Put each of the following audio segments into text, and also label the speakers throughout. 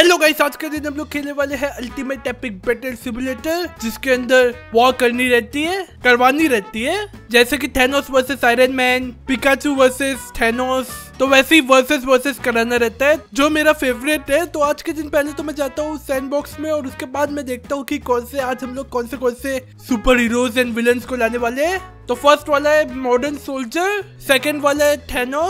Speaker 1: Hello guys, आज के दिन हम लोग खेलने वाले हैं अल्टीमेट एपिक बैटल सिमुलेटर, जिसके अंदर वॉर करवानी रहती है जैसे कि Thanos versus Iron Man, Pikachu versus Thanos. तो वैसे ही वर्सेस कराना रहता है, जो मेरा फेवरेट है। तो आज के दिन पहले तो मैं जाता हूँ सैंडबॉक्स में और उसके बाद मैं देखता हूँ कि आज हम लोग कौन से सुपर हीरोज एंड विलन्स को लाने वाले हैं। तो फर्स्ट वाला है मॉडर्न सोल्जर, सेकंड वाला है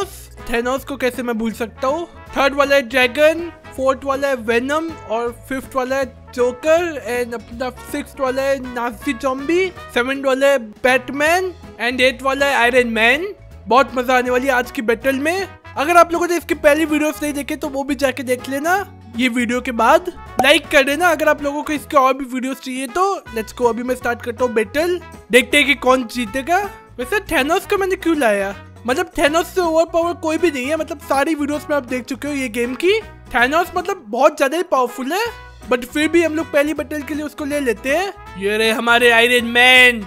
Speaker 1: थैनोस को कैसे मैं भूल सकता हूँ, थर्ड वाला है ड्रैगन, फोर्थ वाला है वेनम और फिफ्थ वाला है जोकर एंड अपना सिक्स्थ वाला है नाजी ज़ॉम्बी, सेवेंथ वाला है बैटमैन एंड एट वाला है आयरन मैन। बहुत मजा आने वाली है आज की बैटल में। अगर आप लोगों ने इसकी पहली वीडियोस नहीं देखे तो वो भी जाके देख लेना ये वीडियो के बाद, लाइक कर देना अगर आप लोगों को इसके और भी वीडियोस चाहिए तो। लेट्स गो, अभी मैं स्टार्ट करता हूँ बैटल, देखते हैं कि कौन जीतेगा। वैसे थैनोस को मैंने क्यों लाया, मतलब थैनोस से ओवर पावर कोई भी नहीं है। मतलब सारी वीडियोस में आप देख चुके हो ये गेम की, थैनोस मतलब बहुत ज्यादा ही पावरफुल है, बट फिर भी हम लोग पहली बैटल के लिए उसको ले लेते हैं। ये रहे हमारे आयरन मैन,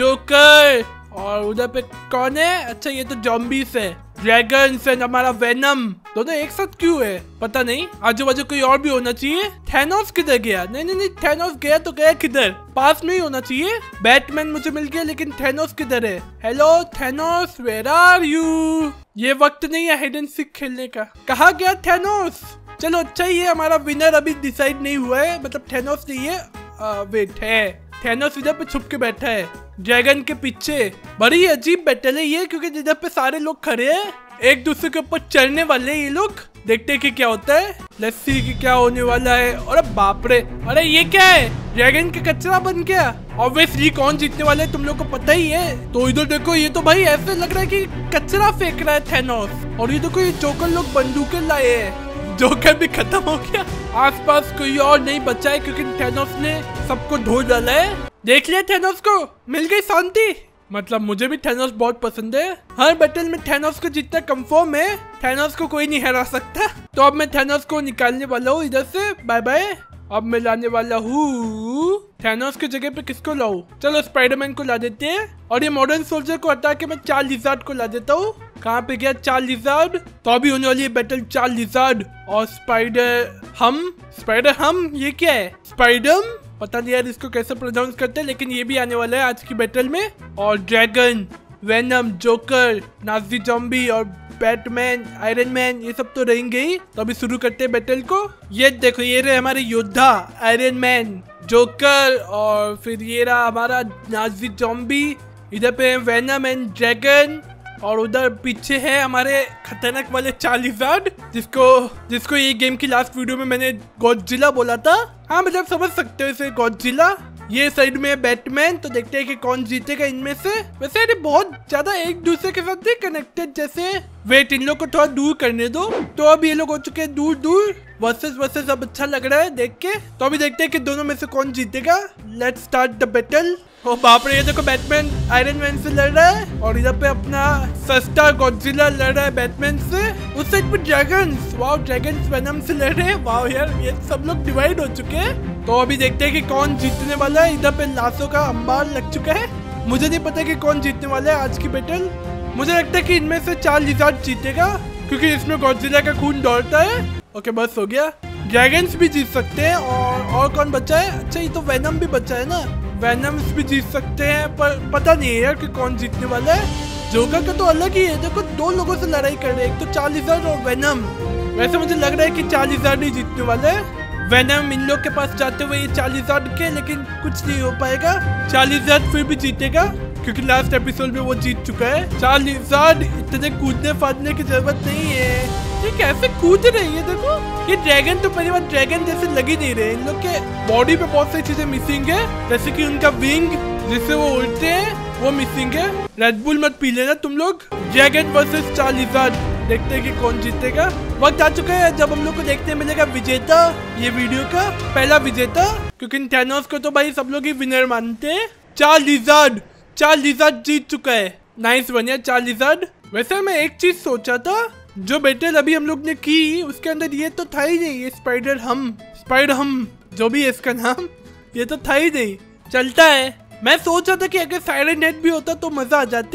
Speaker 1: जोकर और उधर पे कौन है, अच्छा ये तो ज़ॉम्बीज है, ड्रैगन एंड हमारा वेनम। दोनों एक साथ क्यों है पता नहीं, आजू बाजू कोई और भी होना चाहिए। थैनोस किधर गया? नहीं, थैनोस गया तो गया किधर, पास में ही होना चाहिए। बैटमैन मुझे मिल गया लेकिन थैनोस किधर है? Hello Thanos, where are you? ये वक्त नहीं है हाइड एंड सीक खेलने का। कहाँ गया थैनोस? चलो अच्छा ही है, हमारा विनर अभी डिसाइड नहीं हुआ है, मतलब थैनोस नहीं है, वेट है थैनोस इधर पे छुप के बैठा है ड्रैगन के पीछे। बड़ी अजीब बैटल है ये, क्योंकि इधर पे सारे लोग खड़े हैं, एक दूसरे के ऊपर चढ़ने वाले हैं ये लोग। देखते हैं कि क्या होता है, लेट्स सी कि क्या होने वाला है। अरे बाप रे, अरे ये क्या है, ड्रैगन के कचरा बन गया। ऑब्वियसली कौन जीतने वाला है तुम लोग को पता ही है। तो इधर देखो, ये तो भाई ऐसे लग रहा है कि कचरा फेंक रहा है थैनोस। और ये देखो, ये जोकर लोग बंदूकें लाए हैं, जोकर भी खत्म हो गया। आसपास कोई और नहीं बचा है क्योंकि थैनोस ने सबको ढो डाला है। देख लिया, थैनोस को मिल गई शांति। मतलब मुझे भी थैनोस बहुत पसंद है, हर बैटल में थैनोस को जितना कंफर्म है, थैनोस को कोई नहीं हरा सकता। तो अब मैं थैनोस को निकालने वाला हूँ इधर से, बाय बाय। अब मैं लाने वाला हूँ थैनोस की जगह पे किसको लाऊं? चलो स्पाइडरमैन को ला देते हैं, और ये मॉडर्न सोल्जर को हटा के मैं चार्ल्स लिज़ार्ड को ला देता हूँ। कहाँ पे गया चार्ल्स लिज़ार्ड? तो अभी होने वाली है बैटल चार्ल्स लिज़ार्ड और स्पाइडर हम। ये क्या है, स्पाइडम? पता नहीं यार इसको कैसे प्रोनाउंस करते हैं, लेकिन ये भी आने वाला है आज की बैटल में। और dragon, Venom, Joker, Nazi zombie और बैटमैन, आयरन मैन, ये सब तो रहेंगे ही। तो अभी शुरू करते हैं बैटल को। ये देखो, ये रहे हमारे योद्धा, आयरन मैन, जोकर और फिर ये रहा हमारा नाजी ज़ॉम्बी। इधर पे वेनम एंड ड्रैगन, और उधर पीछे है हमारे खतरनाक वाले चार्ल्स लिज़ार्ड, जिसको ये गेम की लास्ट वीडियो में मैंने गॉडजिला बोला था। हाँ मतलब समझ सकते हो इसे, गॉडजिला। ये साइड में बैटमैन। तो देखते हैं कि कौन जीतेगा इनमें से। वैसे ये बहुत ज्यादा एक दूसरे के साथ नहीं कनेक्टेड जैसे। वेट, इन लोग को थोड़ा दूर करने दो। तो अब ये लोग हो चुके हैं दूर। वर्सेस अब अच्छा लग रहा है देख के। तो अभी देखते हैं कि दोनों में से कौन जीतेगा। Let's start the battle. ओ बाप रे, ये देखो बैटमैन आयरन मैन से लड़ रहा है, और इधर पे अपना सस्ता गॉडजिला लड़ रहा है बैटमैन से। उस साइड पे ड्रैगन्स, वाओ, ड्रैगन्स वेनम से लड़ रहे हैं। वाओ यार, ये सब लोग डिवाइड हो चुके हैं। तो अभी देखते हैं कि कौन जीतने वाला है। इधर पे लाशों का अंबार लग चुका है। मुझे नहीं पता कि कौन जीतने वाला है आज की बैटल। मुझे लगता है कि इनमें से चार्ल्स लिज़ार्ड जीतेगा, क्योंकि इसमें गॉडजिला का खून दौड़ता है। ओके बस हो गया। ड्रैगन्स भी जीत सकते हैं, और कौन बचा है? अच्छा ये तो वेनम भी बचा है ना, वेनम्स भी जीत सकते हैं, पर पता नहीं है यार कि कौन जीतने वाला है। जोकर का तो अलग ही है, देखो दो लोगों से लड़ाई कर रहे हैं, एक तो चार्ल्स लिज़ार्ड और वेनम। वैसे मुझे लग रहा है कि चार्ल्स लिज़ार्ड ही जीतने वाला है। वेनम इन लोग के पास जाते हुए ये चार्ल्स लिज़ार्ड के, लेकिन कुछ नहीं हो पाएगा। चार्ल्स लिज़ार्ड फिर भी जीतेगा, क्योंकि लास्ट एपिसोड में वो जीत चुका है। चार्ल्स लिज़ार्ड, इतने कूदने फादने की जरूरत नहीं है। ये कैसे कूद रही है देखो। ये ड्रैगन तो पहली बार ड्रैगन जैसे लग ही नहीं रहे। इन लोग के बॉडी पे बहुत सारी चीजें मिसिंग है, जैसे कि उनका विंग जिससे वो उड़ते हैं वो मिसिंग है। रेड बुल मत पी लेना तुम लोग। ड्रैगन वर्सेस चार्ल्स लिज़ार्ड, देखते हैं कि कौन जीतेगा। वक्त आ चुका है जब हम लोग को देखने मिलेगा विजेता, ये वीडियो का पहला विजेता, क्योंकि थैनोस को तो भाई सब लोग ही विनर मानते हैं। चार्ल्स लिज़ार्ड जीत चुका है। नाइस बनिया चार्ल्स लिज़ार्ड। वैसे मैं एक चीज सोचा था, जो बैटल अभी हम लोग ने की उसके अंदर ये तो था ही नहीं, ये स्पाइडर हम जो भी है इसका नाम, ये तो था ही नहीं। चलता है। मैं सोच रहा था कि अगर साइलेंट हेड भी होता तो मजा आ जाती।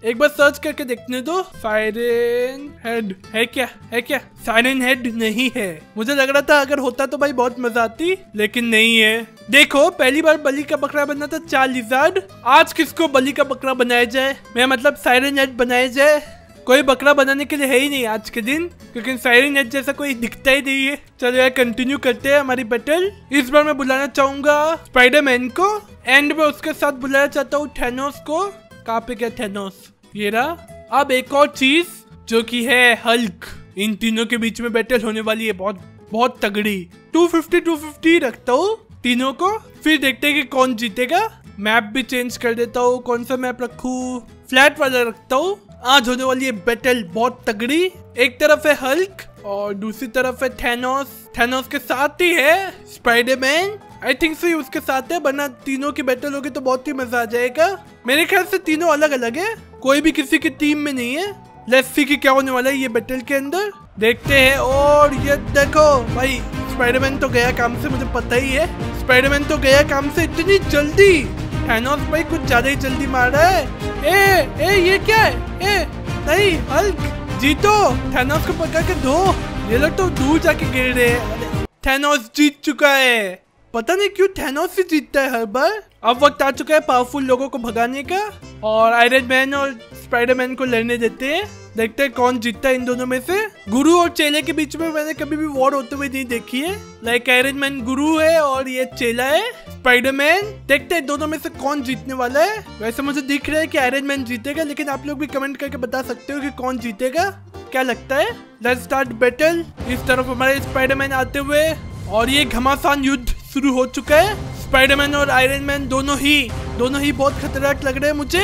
Speaker 1: एक बार सर्च करके देखने दो। साइरन हेड है क्या? है क्या? साइरन हेड नहीं है। मुझे लग रहा था अगर होता तो भाई बहुत मजा आती, लेकिन नहीं है। देखो पहली बार बलि का बकरा बना था चार्लिजार्ड। आज किसको बलि का बकरा बनाया जाए? मैं मतलब साइरन हेड बनाया जाए। कोई बकरा बनाने के लिए है ही नहीं आज के दिन, क्योंकि साइरन हेड जैसा कोई दिखता ही नहीं है। चलो यार कंटिन्यू करते हैं हमारी बैटल। इस बार मैं बुलाना चाहूंगा स्पाइडरमैन को, एंड में उसके साथ बुलाना चाहता हूँ थैनोस को। कहाँ पे क्या थैनोस? ये रहा। अब एक और चीज जो कि है हल्क। इन तीनों के बीच में बैटल होने वाली है, बहुत बहुत तगड़ी। 250 रखता हूँ तीनों को, फिर देखते हैं कि कौन जीतेगा। मैप भी चेंज कर देता हूँ। कौन सा मैप रखूँ? फ्लैट वाला रखता हूँ। आज होने वाली है बैटल बहुत तगड़ी। एक तरफ है हल्क और दूसरी तरफ है थैनोस। थैनोस के साथ ही है स्पाइडरमैन। आई थिंक सो उसके साथ है, वरना तीनों की बैटल होगी तो बहुत ही मजा आ जाएगा। मेरे ख्याल से तीनों अलग अलग है, कोई भी किसी की टीम में नहीं है। लेट्स सी कि क्या होने वाला है ये बैटल के अंदर, देखते हैं। और ये देखो भाई, स्पाइडरमैन तो गया काम से, मुझे पता ही है। स्पाइडरमैन तो गया काम से इतनी जल्दी। थैनोस भाई कुछ ज्यादा ही जल्दी मार रहा है। ए ये क्या है? नहीं हल्क जीतो, थैनोस को पकड़ के दो। ये लोग तो दूर जाके गिर रहे हैं। थैनोस जीत चुका है। पता नहीं क्यों थैनोस ही जीतता है हर बार। अब वक्त आ चुका है पावरफुल लोगों को भगाने का, और आयरन मैन और स्पाइडरमैन को लड़ने देते हैं। देखते हैं कौन जीतता है इन दोनों में से। गुरु और चेले के बीच में मैंने कभी भी वॉर होते हुए नहीं देखी है। लाइक आयरन मैन गुरु है और ये चेला है स्पाइडरमैन। देखते हैं दोनों में से कौन जीतने वाला है। वैसे मुझे दिख रहा है कि आयरन मैन जीतेगा, लेकिन आप लोग भी कमेंट करके बता सकते हो कि कौन जीतेगा। क्या लगता है? Let's start battle. इस तरफ हमारे स्पाइडरमैन आते हुए, और ये घमासान युद्ध शुरू हो चुका है। स्पाइडरमैन और आयरन मैन दोनों ही बहुत खतरनाक लग रहे हैं मुझे।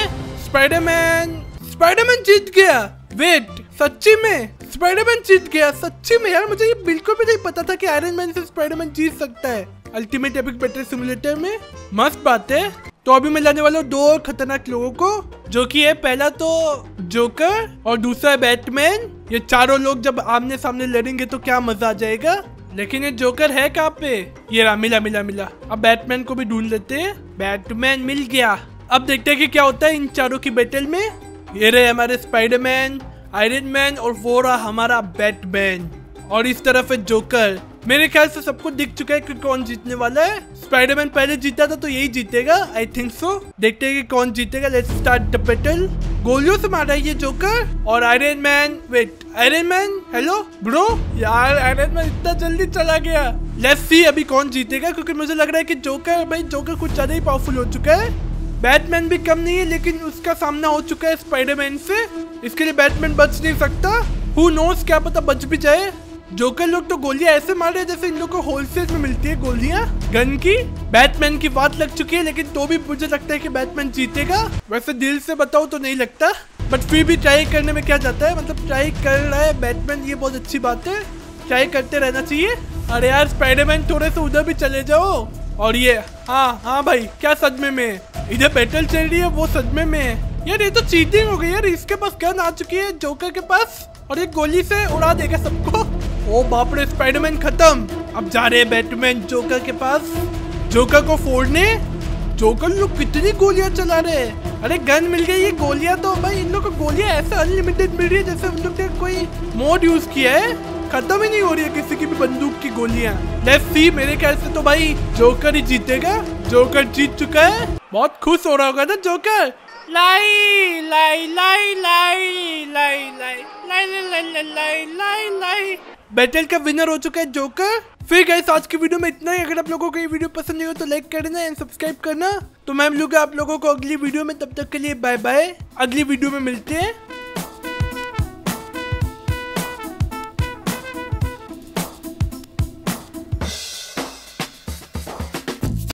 Speaker 1: स्पाइडरमैन जीत गया। वेट, सच्ची में स्पाइडरमैन जीत गया? सच्ची में यार, मुझे ये बिल्कुल भी नहीं पता था कि आयरन मैन से स्पाइडरमैन जीत सकता है अल्टीमेट एपिक बैटल सिमुलेटर में। मस्त बात है। तो अभी मैं लाने वाला हूँ 2 और खतरनाक लोगों को, जो कि है पहला तो जोकर और दूसरा है बैटमैन। ये चारों लोग जब आमने सामने लड़ेंगे तो क्या मजा आ जाएगा। लेकिन ये जोकर है कहाँ पे? ये रहा, मिला। अब बैटमैन को भी ढूंढ लेते हैं। बैटमैन मिल गया। अब देखते हैं कि क्या होता है इन चारों की बैटल में। ये रहे हमारे स्पाइडरमैन, आयरन मैन और वो रहा हमारा बैटमैन, और इस तरफ है जोकर। मेरे ख्याल से सबको दिख चुका है कि कौन जीतने वाला है। स्पाइडरमैन पहले जीता था तो यही जीतेगा, आई थिंक सो। देखते हैं कि कौन जीतेगा। Let's start the battle. गोलियों से मारा है ये जोकर और Iron Man. Wait, Iron Man hello bro. यार आयरन मैन इतना जल्दी चला गया। लेट्स सी अभी कौन जीतेगा, क्योंकि मुझे लग रहा है कि जोकर कुछ ज्यादा ही पावरफुल हो चुका है। बैटमैन भी कम नहीं है, लेकिन उसका सामना हो चुका है स्पाइडरमैन से। इसके लिए बैटमैन बच नहीं सकता। हु नोस, क्या पता बच भी जाए। जोकर लोग तो गोलियां ऐसे मार रहे हैं जैसे इन लोग को होलसेल में मिलती है गोलियां गन की। बैटमैन की बात लग चुकी है, लेकिन तो भी मुझे लगता है कि बैटमैन जीतेगा। वैसे दिल से बताओ तो नहीं लगता, बट फिर भी ट्राई करने में क्या जाता है। मतलब ट्राई कर रहा है बैटमैन, ये बहुत अच्छी बात है। ट्राई करते रहना चाहिए। अरे यार स्पाइडरमैन थोड़े से उधर भी चले जाओ। और ये हाँ भाई, क्या सदमे में? इधर बैटल चल रही है, वो सदमे में है। यार ये तो चीटिंग हो गई यार। इसके पास गन आ चुकी है जोकर के पास, और ये गोली से उड़ा देगा सबको। ओ बाप रे, स्पाइडरमैन खत्म। अब जा रहे हैं बैटमैन जोकर के पास, जोकर को फोड़ने। जोकर लोग कितनी गोलियां चला रहे हैं। अरे गन मिल गई। ये गोलियां तो भाई, इन लोग को गोलियां ऐसे अनलिमिटेड मिल रही है जैसे उन लोग ने कोई मोड यूज किया है। खत्म ही नहीं हो रही है किसी की भी बंदूक की गोलियां। लेट्स सी, मेरे ख्याल से तो भाई जोकर ही जीतेगा। जोकर जीत चुका है। बहुत खुश हो रहा होगा ना जोकर। लाई लाई लाई लाई लाई लाई लाई लाई लाई लाई लाई। बैटल का विनर हो चुका है जोकर। फिर गाइस आज की वीडियो में इतना ही। अगर आप लोगों को ये वीडियो पसंद नहीं हो तो लाइक कर देना एंड सब्सक्राइब करना। तो मैं मिलूंगा आप लोगों को अगली वीडियो में, तब तक के लिए बाय बाय। अगली वीडियो में मिलते हैं।